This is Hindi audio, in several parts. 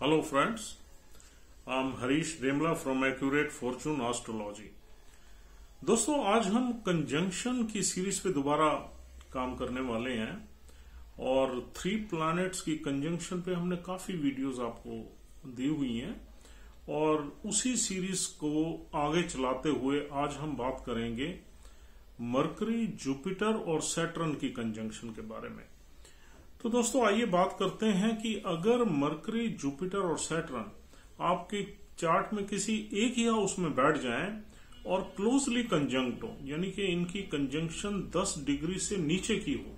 Hello friends, I'm Harish Demla from Accurate Fortune Astrology। दोस्तों आज हम कंजंक्शन की सीरीज पे दोबारा काम करने वाले हैं और 3 प्लैनेट्स की कंजंक्शन पे हमने काफी वीडियोस आपको दी हुई हैं और उसी सीरीज को आगे चलाते हुए आज हम बात करेंगे मरकरी, जुपिटर और सैटर्न की कंजंक्शन के बारे में। तो दोस्तों आइए बात करते हैं कि अगर मरकरी, जुपिटर और सैटर्न आपके चार्ट में किसी एक ही हाउस में बैठ जाएं और क्लोजली कंजंक्ट हो, यानी कि इनकी कंजंक्शन 10 डिग्री से नीचे की हो,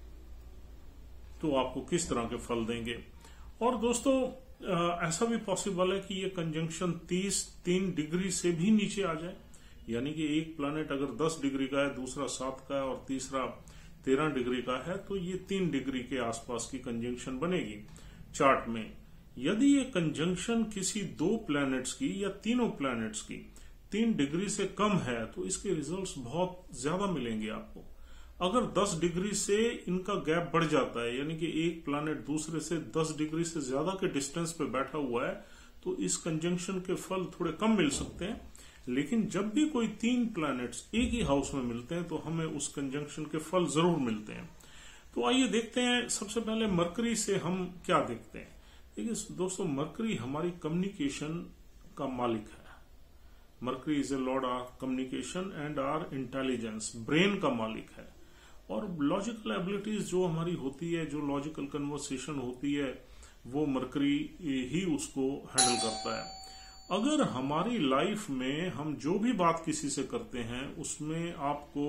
तो आपको किस तरह के फल देंगे। और दोस्तों ऐसा भी पॉसिबल है कि ये कंजंक्शन 3 डिग्री से भी नीचे आ जाए, यानी कि एक प्लैनेट अगर 10 डिग्री का है, दूसरा 7 का है और तीसरा 13 डिग्री का है, तो ये 3 डिग्री के आसपास की कंजंक्शन बनेगी चार्ट में। यदि ये कंजंक्शन किसी 2 प्लैनेट्स की या तीनों प्लैनेट्स की 3 डिग्री से कम है, तो इसके रिजल्ट्स बहुत ज्यादा मिलेंगे आपको। अगर 10 डिग्री से इनका गैप बढ़ जाता है, यानी कि एक प्लैनेट दूसरे से 10 डिग्री से ज्यादा के डिस्टेंस पे बैठा हुआ है, तो इस कंजंक्शन के फल थोड़े कम मिल सकते हैं। लेकिन जब भी कोई 3 प्लैनेट्स एक ही हाउस में मिलते हैं, तो हमें उस कंजंक्शन के फल जरूर मिलते हैं। तो आइए देखते हैं, सबसे पहले मरकरी से हम क्या देखते हैं। देखिए दोस्तों, मरकरी हमारी कम्युनिकेशन का मालिक है। Mercury is a lord of communication and our intelligence, brain का मालिक है। और लॉजिकल एबिलिटीज जो हमारी होती है, जो लॉजिकल कन्वर्सेशन होती है, वो मरकरी ही उसको हैंडल करता है। अगर हमारी लाइफ में हम जो भी बात किसी से करते हैं, उसमें आपको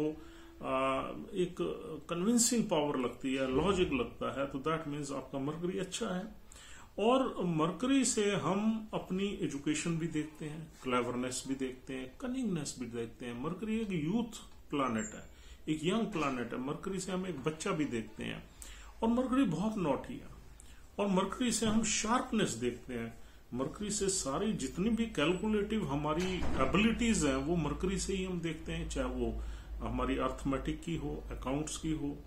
एक कन्विंसिंग पावर लगती है, लॉजिक लगता है, तो दैट मीन्स आपका मरकरी अच्छा है। और मरकरी से हम अपनी एजुकेशन भी देखते हैं, क्लेवरनेस भी देखते हैं, कनिंगनेस भी देखते हैं। मरकरी एक यूथ प्लैनेट है, एक यंग प्लैनेट है। मरकरी से हम एक बच्चा भी देखते हैं। और मरकरी बहुत नॉटी है। और मरकरी से हम शार्पनेस देखते हैं। मरकरी से सारी जितनी भी कैलकुलेटिव हमारी एबिलिटीज हैं, वो मरकरी से ही हम देखते हैं, चाहे वो हमारी अर्थमेटिक की हो, अकाउंट्स की हो,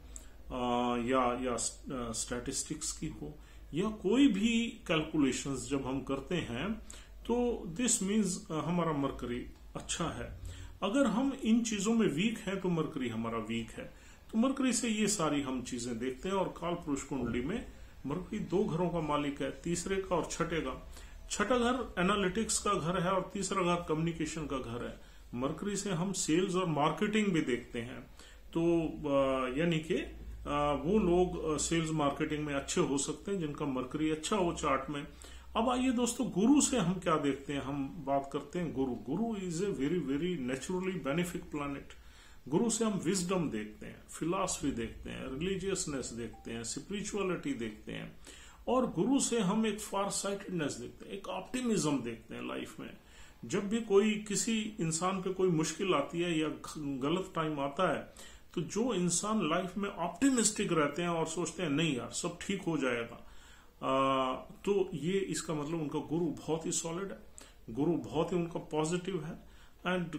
या स्टैटिस्टिक्स की हो, या कोई भी कैलकुलेशंस जब हम करते हैं, तो दिस मीन्स हमारा मरकरी अच्छा है। अगर हम इन चीजों में वीक हैं, तो मरकरी हमारा वीक है। तो मरकरी से ये सारी हम चीजें देखते हैं। और काल पुरुष कुंडली में मरकरी 2 घरों का मालिक है, तीसरे का और छठे का। छठा घर एनालिटिक्स का घर है और तीसरा घर कम्युनिकेशन का घर है। मरकरी से हम सेल्स और मार्केटिंग भी देखते हैं। तो यानी कि वो लोग सेल्स मार्केटिंग में अच्छे हो सकते हैं जिनका मरकरी अच्छा हो चार्ट में। अब आइए दोस्तों, गुरु से हम क्या देखते हैं। हम बात करते हैं Guru is a very very naturally benefic planet. Guru से हम विजडम देखते हैं, फिलॉसफी देखते हैं, रिलीजियसनेस देखते हैं, स्पिरिचुअलिटी देखते हैं। और गुरु से हम एक फार साइटेडनेस देखते हैं, एक ऑप्टिमिज्म देखते हैं लाइफ में। जब भी कोई किसी इंसान पे कोई मुश्किल आती है या गलत टाइम आता है, तो जो इंसान लाइफ में ऑप्टिमिस्टिक रहते हैं और सोचते हैं नहीं यार सब ठीक हो जाएगा, तो ये इसका मतलब उनका गुरु बहुत ही सॉलिड है, गुरु बहुत ही उनका पॉजिटिव है। And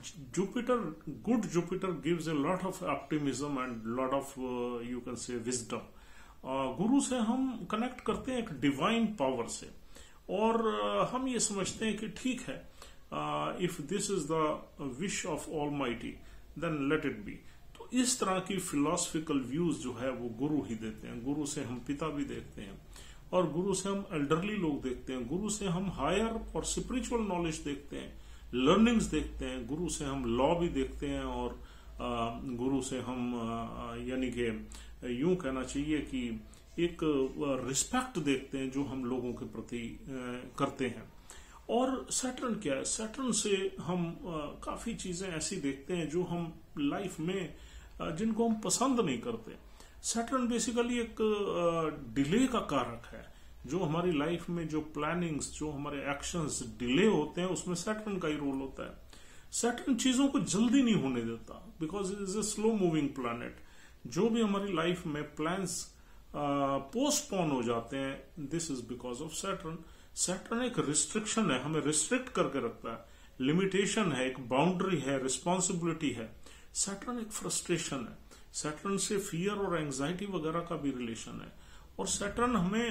good Jupiter gives a lot of optimism and lot of you can say wisdom. Guru से हम कनेक्ट करते हैं एक डिवाइन पावर से, और हम ये समझते हैं कि ठीक है, if this is the wish of almighty then let it be. तो इस तरह की फिलोसफिकल व्यूज जो है वो गुरु ही देते हैं। गुरु से हम पिता भी देखते हैं, और गुरु से हम एल्डरली लोग देखते हैं। गुरु से हम हायर और स्पिरिचुअल नॉलेज देखते हैं, लर्निंग्स देखते हैं। गुरु से हम लॉ भी देखते हैं, और गुरु से हम यानी कि यूं कहना चाहिए कि एक रिस्पेक्ट देखते हैं जो हम लोगों के प्रति करते हैं। और सैटर्न क्या है? सैटर्न से हम काफी चीजें ऐसी देखते हैं जो हम लाइफ में जिनको हम पसंद नहीं करते। सैटर्न बेसिकली एक डिले का कारक है। जो हमारी लाइफ में जो प्लानिंग्स, जो हमारे एक्शंस डिले होते हैं, उसमें सैटर्न का ही रोल होता है। सैटर्न चीजों को जल्दी नहीं होने देता, because it is a slow moving planet. जो भी हमारी लाइफ में प्लान्स पोस्टपोन हो जाते हैं, this is because of Saturn. Saturn एक रिस्ट्रिक्शन है, हमें रिस्ट्रिक्ट करके रखता है, लिमिटेशन है, एक बाउंड्री है, रिस्पॉन्सिबिलिटी है। सैटर्न एक फ्रस्ट्रेशन है। सैटर्न से फियर और एंग्जाइटी वगैरह का भी रिलेशन है। और सैटर्न हमें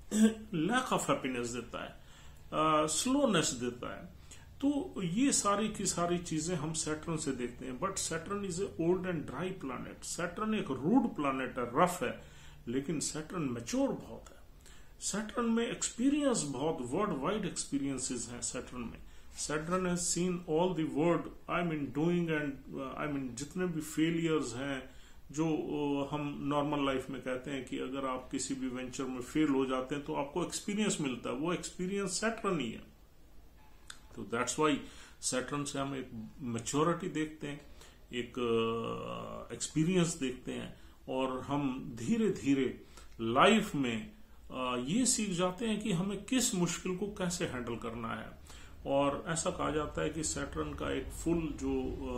लैक ऑफ हैप्पीनेस देता है, स्लोनेस देता है। तो ये सारी की सारी चीजें हम सैटर्न से देखते हैं। But Saturn is a old and dry planet. Saturn एक रूड प्लैनेट है, रफ है, लेकिन सैटर्न मैच्योर बहुत है। सैटर्न में एक्सपीरियंस बहुत, वर्ल्ड वाइड एक्सपीरियंसेस हैं सैटर्न में। Saturn has seen all the world, I mean doing and I mean जितने भी फेलियर्स हैं जो हम नॉर्मल लाइफ में कहते हैं कि अगर आप किसी भी वेंचर में फेल हो जाते हैं तो आपको एक्सपीरियंस मिलता है, वो एक्सपीरियंस सैटर्न ही है। तो दैट्स वाई सैटर्न से हम एक मैच्योरिटी देखते हैं, एक एक्सपीरियंस देखते हैं, और हम धीरे धीरे लाइफ में ये सीख जाते हैं कि हमें किस मुश्किल को कैसे हैंडल करना है। और ऐसा कहा जाता है कि सैटर्न का एक फुल जो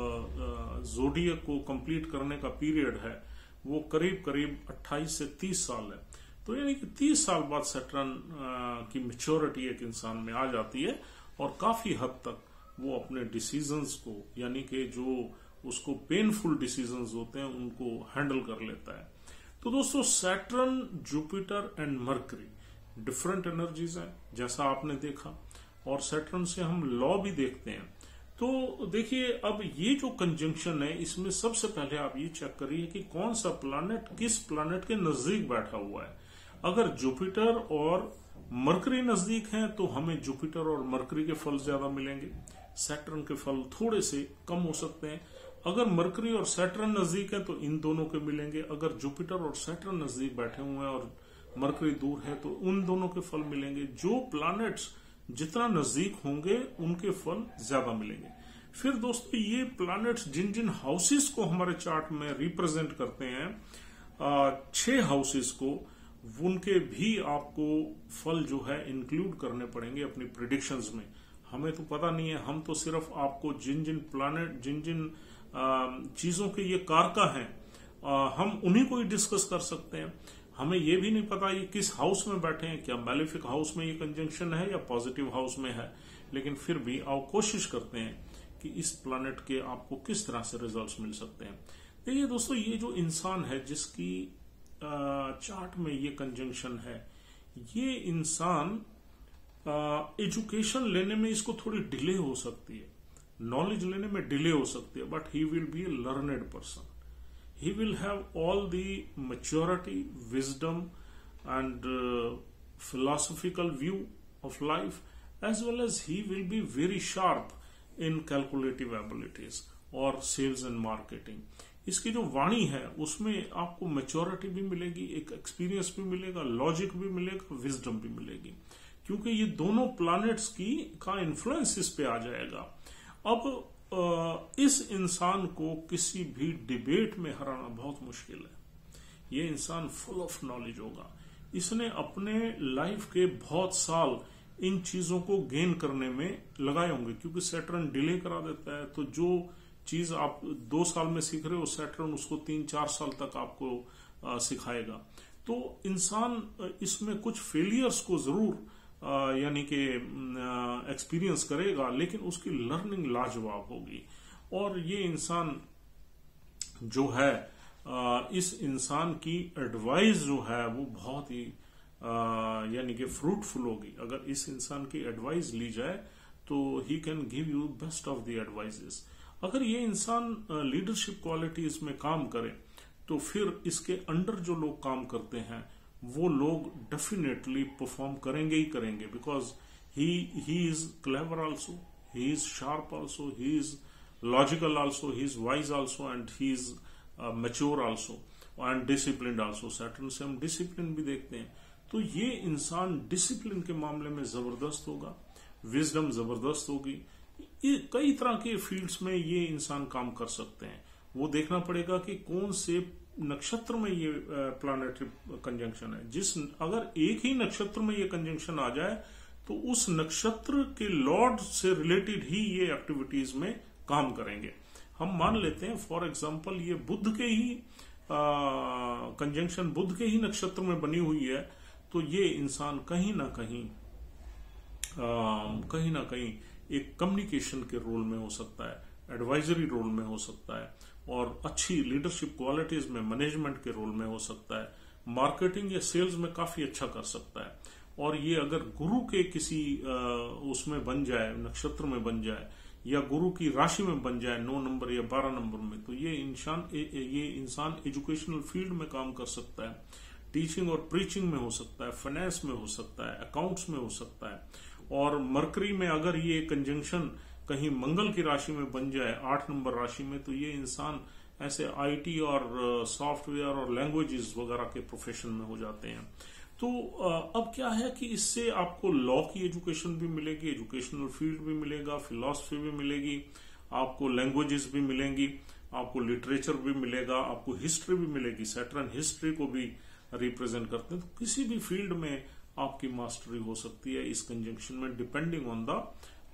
ज़ोडिएक को कंप्लीट करने का पीरियड है वो करीब करीब 28 से 30 साल है। तो यानी कि 30 साल बाद सैटर्न की मैच्योरिटी एक इंसान में आ जाती है और काफी हद तक वो अपने डिसीजंस को, यानी कि जो उसको पेनफुल डिसीजंस होते हैं, उनको हैंडल कर लेता है। तो दोस्तों, Saturn, Jupiter and Mercury different energies हैं जैसा आपने देखा, और सैटर्न से हम लॉ भी देखते हैं। तो देखिए, अब ये जो कंजंक्शन है, इसमें सबसे पहले आप ये चेक करिए कि कौन सा प्लैनेट किस प्लैनेट के नजदीक बैठा हुआ है। अगर जुपिटर और मरकरी नजदीक हैं तो हमें जुपिटर और मरकरी के फल ज्यादा मिलेंगे, सैटर्न के फल थोड़े से कम हो सकते हैं। अगर मरकरी और सैटर्न नजदीक है तो इन दोनों के मिलेंगे। अगर जुपिटर और सैटर्न नजदीक बैठे हुए हैं और मरकरी दूर है तो उन दोनों के फल मिलेंगे। जो प्लैनेट्स जितना नजदीक होंगे उनके फल ज्यादा मिलेंगे। फिर दोस्तों, ये प्लैनेट्स जिन जिन हाउसेस को हमारे चार्ट में रिप्रेजेंट करते हैं, 6 हाउसेस को, उनके भी आपको फल जो है इंक्लूड करने पड़ेंगे अपनी प्रिडिक्शंस में। हमें तो पता नहीं है, हम तो सिर्फ आपको जिन जिन प्लैनेट, जिन जिन चीजों के ये कारका हैं, हम उन्हीं को ही डिस्कस कर सकते हैं। हमें ये भी नहीं पता ये किस हाउस में बैठे हैं, क्या मैलेफिक हाउस में ये कंजंक्शन है या पॉजिटिव हाउस में है, लेकिन फिर भी आओ कोशिश करते हैं कि इस प्लैनेट के आपको किस तरह से रिजल्ट्स मिल सकते हैं। देखिए दोस्तों, ये जो इंसान है जिसकी चार्ट में ये कंजंक्शन है, ये इंसान एजुकेशन लेने में इसको थोड़ी डिले हो सकती है, नॉलेज लेने में डिले हो सकती है, but he will be a learned person. He will have all the maturity, wisdom and philosophical view of life, as well as he will be very sharp in calculative abilities और sales and marketing. इसकी जो वाणी है उसमें आपको मैच्योरिटी भी मिलेगी, एक एक्सपीरियंस भी मिलेगा, लॉजिक भी मिलेगा, विजडम भी मिलेगी, क्योंकि ये दोनों प्लैनेट्स का इन्फ्लुएंस इस पे आ जाएगा। अब इस इंसान को किसी भी डिबेट में हराना बहुत मुश्किल है। ये इंसान फुल ऑफ नॉलेज होगा, इसने अपने लाइफ के बहुत साल इन चीजों को गेन करने में लगाए होंगे, क्योंकि सैटर्न डिले करा देता है। तो जो चीज आप 2 साल में सीख रहे हो, सैटर्न उसको 3-4 साल तक आपको सिखाएगा। तो इंसान इसमें कुछ फेलियर्स को जरूर यानी कि एक्सपीरियंस करेगा, लेकिन उसकी लर्निंग लाजवाब होगी। और ये इंसान जो है, इस इंसान की एडवाइस जो है वो बहुत ही यानी कि फ्रूटफुल होगी। अगर इस इंसान की एडवाइस ली जाए तो he can give you best of the advices. अगर ये इंसान लीडरशिप क्वालिटीज में काम करे तो फिर इसके अंडर जो लोग काम करते हैं वो लोग डेफिनेटली परफॉर्म करेंगे ही करेंगे, because he is clever also, he is sharp also, he is logical also, he is wise also, and he is mature also and discipline also. Saturn से हम डिसिप्लिन भी देखते हैं। तो ये इंसान डिसिप्लिन के मामले में जबरदस्त होगा, विजडम जबरदस्त होगी। कई तरह के फील्ड्स में ये इंसान काम कर सकते हैं। वो देखना पड़ेगा कि कौन से नक्षत्र में ये प्लैनेटरी कंजंक्शन है। अगर एक ही नक्षत्र में ये कंजंक्शन आ जाए तो उस नक्षत्र के लॉर्ड से रिलेटेड ही ये एक्टिविटीज में काम करेंगे। हम मान लेते हैं फॉर एग्जांपल ये बुध के ही कंजंक्शन बुध के ही नक्षत्र में बनी हुई है, तो ये इंसान कहीं ना कहीं एक कम्युनिकेशन के रोल में हो सकता है, एडवाइजरी रोल में हो सकता है, और अच्छी लीडरशिप क्वालिटीज में मैनेजमेंट के रोल में हो सकता है, मार्केटिंग या सेल्स में काफी अच्छा कर सकता है। और ये अगर गुरु के किसी उसमें बन जाए, नक्षत्र में बन जाए, या गुरु की राशि में बन जाए 9 नंबर या 12 नंबर में, तो ये इंसान एजुकेशनल फील्ड में काम कर सकता है, टीचिंग और प्रीचिंग में हो सकता है, फाइनेंस में हो सकता है, अकाउंट्स में हो सकता है। और मरकरी में अगर ये कंजंक्शन कहीं मंगल की राशि में बन जाए 8 नंबर राशि में, तो ये इंसान ऐसे आईटी और सॉफ्टवेयर और लैंग्वेजेस वगैरह के प्रोफेशन में हो जाते हैं। तो अब क्या है कि इससे आपको लॉ की एजुकेशन भी मिलेगी, एजुकेशनल फील्ड भी मिलेगा, फिलॉसफी भी मिलेगी, आपको लैंग्वेजेस भी मिलेंगी, आपको लिटरेचर भी मिलेगा, आपको हिस्ट्री भी मिलेगी। सैटर्न हिस्ट्री को भी रिप्रेजेंट करते हैं, तो किसी भी फील्ड में आपकी मास्टरी हो सकती है इस कंजंक्शन में, डिपेंडिंग ऑन द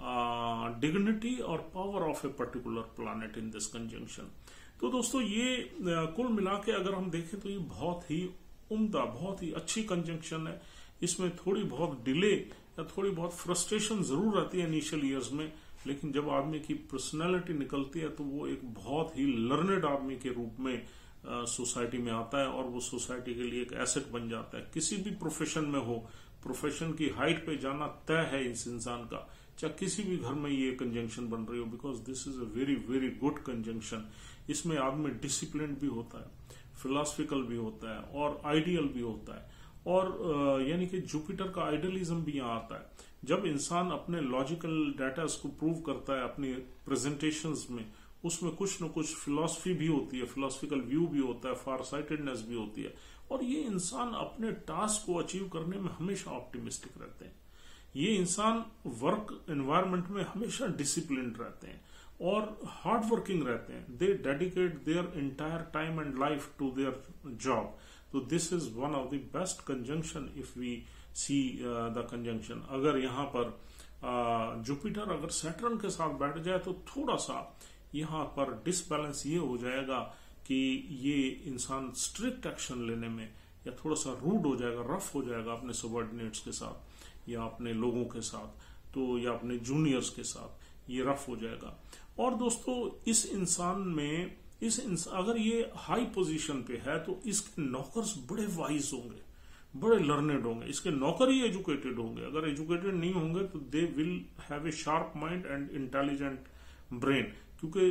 डिग्निटी और power of a particular planet in this conjunction. तो दोस्तों ये कुल मिला के अगर हम देखें तो ये बहुत ही उम्दा, बहुत ही अच्छी कंजंक्शन है। इसमें थोड़ी बहुत डिले या थोड़ी बहुत फ्रस्ट्रेशन जरूर रहती है इनिशियल ईयर्स में, लेकिन जब आदमी की पर्सनैलिटी निकलती है तो वो एक बहुत ही लर्नेड आदमी के रूप में सोसाइटी में आता है और वो सोसाइटी के लिए एक एसेट बन जाता है। किसी भी प्रोफेशन में हो, प्रोफेशन की हाइट पे जाना तय है इस इंसान का, चाहे किसी भी घर में ये कंजंक्शन बन रही हो, because this is a very very good conjunction. इसमें आदमी डिसिप्लिन भी होता है, फिलोसफिकल भी होता है और आइडियल भी होता है, और यानी कि जुपिटर का आइडियलिज्म भी यहाँ आता है। जब इंसान अपने लॉजिकल डाटा को प्रूव करता है अपनी प्रेजेंटेशंस में, उसमें कुछ न कुछ फिलॉसफी भी होती है, फिलोसफिकल व्यू भी होता है, फार साइटेडनेस भी होती है, और ये इंसान अपने टास्क को अचीव करने में हमेशा ऑप्टिमिस्टिक रहते हैं। ये इंसान वर्क एनवायरनमेंट में हमेशा डिसिप्लिन रहते हैं और हार्ड वर्किंग रहते हैं। They dedicate their entire time and life to their job. तो this is one of the best conjunction if we see the conjunction. अगर यहाँ पर जुपिटर अगर सैटर्न के साथ बैठ जाए तो थोड़ा सा यहाँ पर डिसबैलेंस ये हो जाएगा कि ये इंसान स्ट्रिक्ट एक्शन लेने में या थोड़ा सा रूड हो जाएगा, रफ हो जाएगा अपने सबऑर्डिनेट्स के साथ या अपने लोगों के साथ, तो या अपने जूनियर्स के साथ ये रफ हो जाएगा। और दोस्तों इस इंसान में अगर ये हाई पोजीशन पे है तो इसके नौकर्स बड़े वाइज होंगे, बड़े लर्नेड होंगे, इसके नौकर ही एजुकेटेड होंगे। अगर एजुकेटेड नहीं होंगे तो they will have a sharp mind and intelligent brain, क्योंकि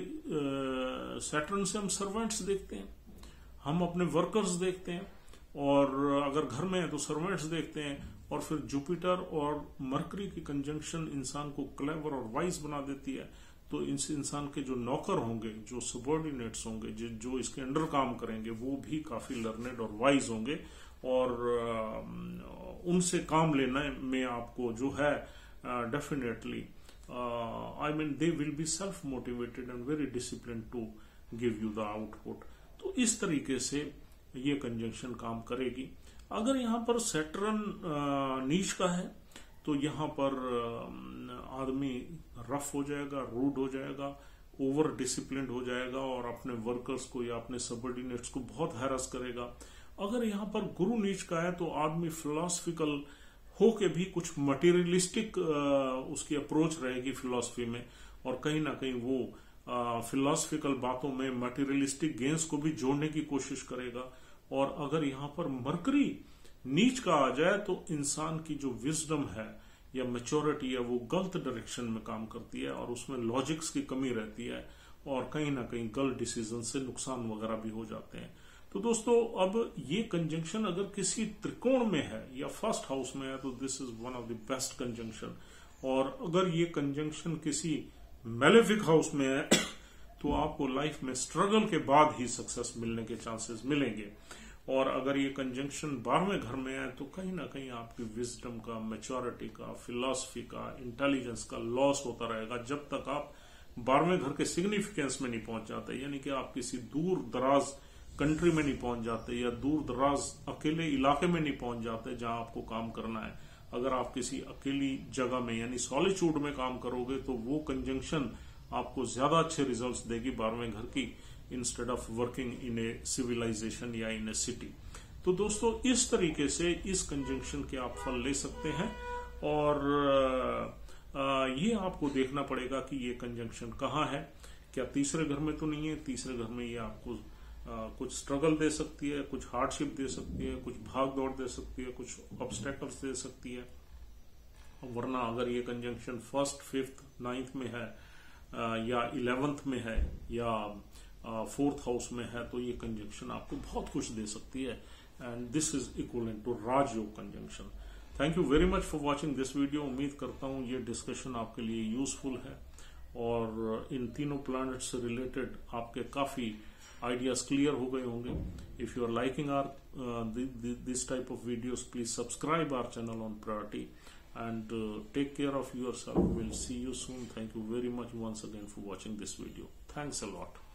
सैटर्न से हम सर्वेंट्स देखते हैं, हम अपने वर्कर्स देखते हैं, और अगर घर में है तो सर्वेंट्स देखते हैं, और फिर जुपिटर और मरकरी की कंजंक्शन इंसान को क्लेवर और वाइज बना देती है। तो इस इंसान के जो नौकर होंगे, जो सबॉर्डिनेट्स होंगे, जो इसके अंडर काम करेंगे, वो भी काफी लर्नेड और वाइज होंगे, और उनसे काम लेने में आपको जो है definitely I mean they will be self motivated and very disciplined to give you the output। तो इस तरीके से ये कंजंक्शन काम करेगी। अगर यहाँ पर सैटर्न नीच का है तो यहाँ पर आदमी रफ हो जाएगा, रूड हो जाएगा, ओवर डिसिप्लिन्ड हो जाएगा और अपने वर्कर्स को या अपने सबऑर्डिनेट्स को बहुत हैरस करेगा। अगर यहाँ पर गुरु नीच का है तो आदमी फिलोसफिकल हो के भी कुछ मटेरियलिस्टिक उसकी अप्रोच रहेगी फिलॉसफी में, और कहीं ना कहीं वो फिलोसफिकल बातों में मटेरियलिस्टिक गेन्स को भी जोड़ने की कोशिश करेगा। और अगर यहाँ पर मरकरी नीच का आ जाए तो इंसान की जो विजडम है या मैच्योरिटी है वो गलत डायरेक्शन में काम करती है, और उसमें लॉजिक्स की कमी रहती है, और कहीं ना कहीं गलत डिसीजन से नुकसान वगैरह भी हो जाते हैं। तो दोस्तों अब ये कंजंक्शन अगर किसी त्रिकोण में है या फर्स्ट हाउस में है तो this is one of the best conjunction, और अगर ये कंजंक्शन किसी मैलेफिक हाउस में है तो आपको लाइफ में स्ट्रगल के बाद ही सक्सेस मिलने के चांसेस मिलेंगे। और अगर ये कंजंक्शन 12वें घर में है तो कहीं ना कहीं आपकी विजडम का, मैच्योरिटी का, फिलॉसफी का, इंटेलिजेंस का लॉस होता रहेगा जब तक आप 12वें घर के सिग्निफिकेंस में नहीं पहुंच जाते, यानी कि आप किसी दूर दराज कंट्री में नहीं पहुंच जाते या दूर दराज अकेले इलाके में नहीं पहुंच जाते जहां आपको काम करना है। अगर आप किसी अकेली जगह में यानी सॉलिट्यूड में काम करोगे तो वो कंजंक्शन आपको ज्यादा अच्छे रिजल्ट्स देगी 12वें घर की, instead of working in a civilization या इन ए सिटी। तो दोस्तों इस तरीके से इस कंजंक्शन के आप फल ले सकते हैं, और ये आपको देखना पड़ेगा कि ये कंजंक्शन कहाँ है। क्या तीसरे घर में तो नहीं है? तीसरे घर में ये आपको कुछ स्ट्रगल दे सकती है, कुछ हार्डशिप दे सकती है, कुछ भाग दौड़ दे सकती है, कुछ ऑब्स्टेकल्स दे सकती है। वरना अगर ये कंजंक्शन 1st, 5th, 9th में है या 11th में है या 4th हाउस में है तो ये कंजंक्शन आपको बहुत कुछ दे सकती है। And this is equivalent to Rajyog conjunction. Thank you very much for watching this video. उम्मीद करता हूँ ये डिस्कशन आपके लिए यूजफुल है और इन तीनों प्लैनेट से रिलेटेड आपके काफी आइडियाज क्लियर हो गए होंगे। If you are liking our this type of videos, please subscribe our channel on priority and take care of yourself. We'll see you soon. Thank you very much once again for watching this video. Thanks a lot.